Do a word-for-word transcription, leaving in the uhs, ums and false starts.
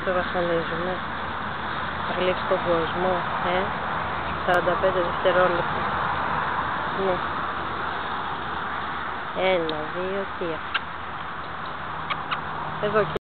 το βασανίζουμε. Θα γλύψει τον κόσμο, ε. σαράντα πέντε δευτερόλεπτα. Ναι. Ένα, δύο, τρία. Εδώ.